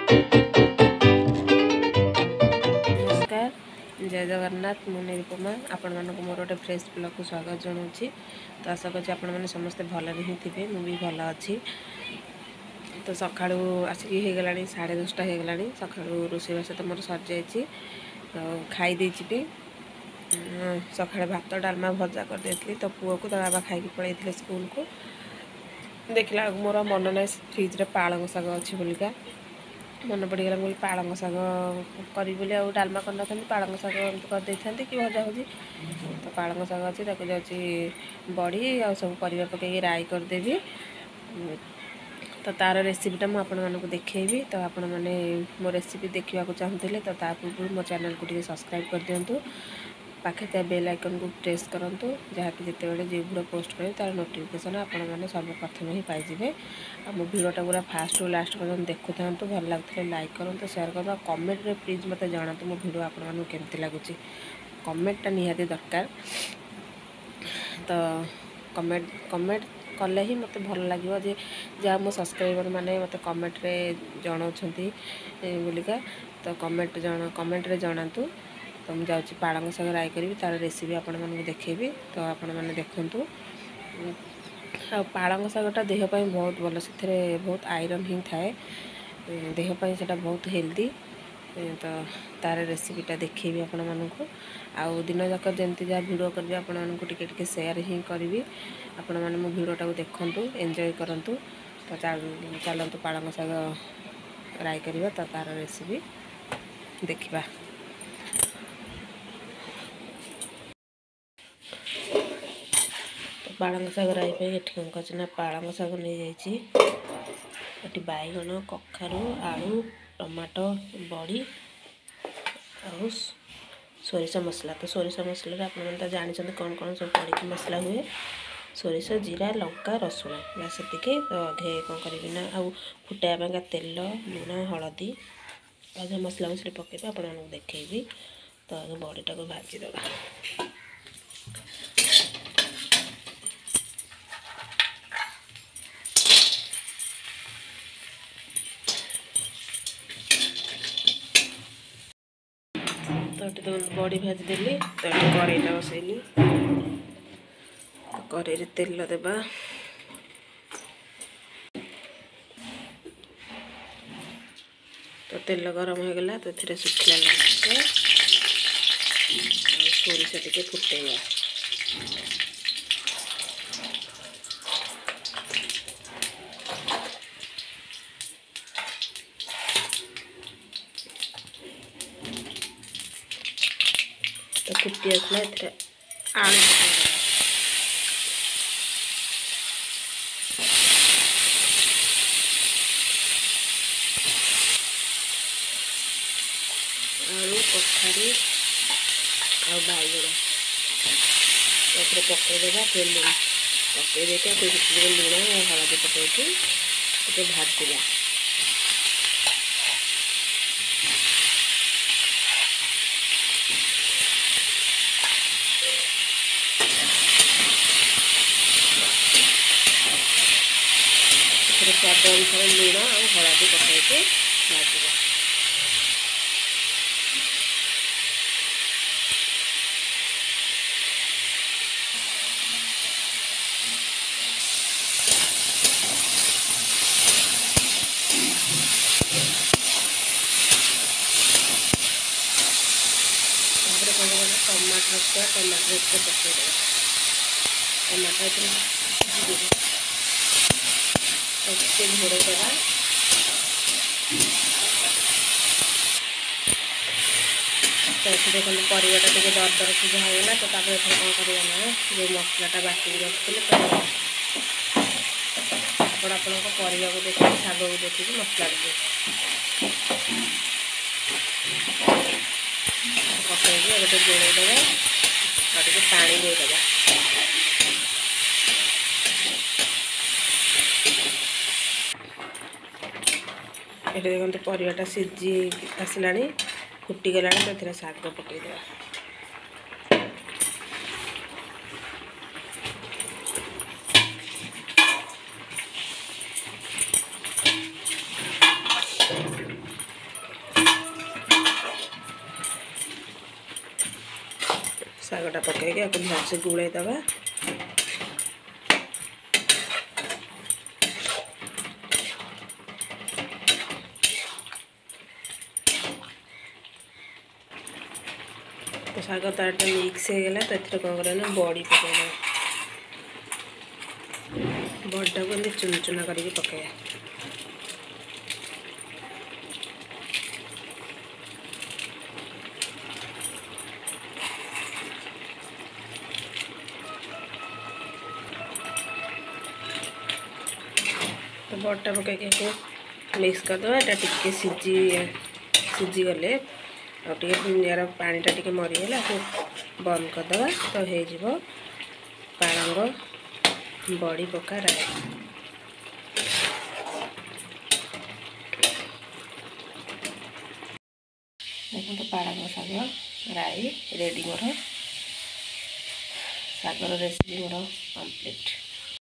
नमस्कार, जय जगन्नाथ। मु निरुपमा आपण मानक मोर गोटे फ्रेश ब्लॉग को स्वागत जनाऊँगी। तो आशा कर आपण मैंने समस्ते भल ही थे, मुझे भल अच्छी। तो सका आसिक होगला 10:30 होगला। सका रोषेईबास तो मोर सर जाइए, तो खाई भी सका भात डालमा भजा कर देती। तो पुओ को बाबा खाई पलि स्कूल को। देखला मोर मन ना फ्रिज पालंग शाग अच्छी बोलिका मन पड़गला। बोली पालंग शाग करी डालमा करना पालंग शाग करदे था कि भजा भजी। तो पालंग शाग अच्छी जाऊँगी बड़ी आ सब परिवा पकईकि राई करदेवी। तो तार रेसिपीटा मुझे देखी। तो आपण मैंने मो रेसिपी देखा चाहूँगे तो पूर्व मो चैनल को सब्सक्राइब कर दिंतु। पाखे त्या बेल आइकन को प्रेस करूँ, जहाँकि जिते बड़े जो वीडियो पोस्ट करें तार नोटिफिकेशन आपण मैंने सर्वप्रथम ही पाइबे। आ मो वीडियोटा पूरा फास्ट टू लास्ट पर्यटन देखु था। भल लगे लाइक करूँ, शेयर करूँ, कमेंट रे प्लीज मत जनातु मो वीडियो आपको केमती लगुच। कमेंटटा निहाती दरकार। तो कमेंट कले ही मत भल लगे जे जहाँ मो सब्सक्राइबर मैंने मत कमेंट रे जनाउछंती बोलिका। तो कमेंट रे जनातु। तो मुझे जाऊँगी पालंग शाग राई करी, तार रेसिपी आपण मानक देखेबी। तो आपण मैंने देखंतु। आ पालंग शागटा देहपाई बहुत भल, से बहुत आयरन ही थाए देहपाई, से बहुत हेल्दी। तो तार रेसिपीटा देखी आपण मानक। आउ दिन जाक जमती जहाँ वीडियो करी आपण मानक टिके शेयर ही करी। आपण मैंने मो वीडियोटा देखंतु, एंजॉय करंतु। तो चलतु पालंग शाग राई करवा। तो तार रेसिपी देखा। पालंग शाग राई ये कौन कर पालंग शाग नहीं जाइए बैगन, कखारू, आलू, टमाटो, बड़ी और सोरिष मसला। तो सोरिष मसला आप जानते कौन कौन सब पड़ी मसला हुए। सोरिष, जीरा, लंका, रसुण बस सेतिकी। तो आगे कौन करी आउ फुटाइबा तेल, लुण, हलदी और मसला मसली पकईबे आप देखी। तो आगे बड़ीटा को भाजीदबा। तो बड़ी भाजीदेली। तो कड़ईटा बसैली। तो कड़ई तेल देबा। तो तेल गरम हो गला। तो थे सुखला लंका सोरिष टिके फुटेगा। तो फुटी आसला आलू आलू, कखारू और बैगन पकईदेगा। फिर पकई देके लुण और हलदी पकईकि भाजला। स्वाद अनुसार लुण और हलदी पकईकि भाजवा। टमाटर पकईदेगा। टमाटर घोड़े देगा। तो देखो परिवाटा टे दर दर सीधा होगा। तो कौन करना जो मसलाटा बाटिक रखी आपण परिवा को देखिए, शाग को देखिए, मसला पकईकि गोटे जोड़ेदेगा और टे पानी देदेगा। ये देखते परिवाटा सीझी आसला, फुटीगला। तो शाग पकईदेगा। ଶାଗଟା ପକାଇକି ଆକୁ ଭଲସେ ଗୋଳେଇ ଦେବା। तो शाग तारटा मिक्स हो गला। तो ये कौन करना बड़ी पकड़ा बड़टा को एमती चुन चुना करके पकाया। तो बड़टा पकईके मिक्स करदे टे सीझी गले यार पानीटा टे मरीगला बंद करदे। तो हो पालंग बड़ी पका राई। देखो पालंग शाग राई रेडी मोर शागर रेसिपी मोर कंप्लीट।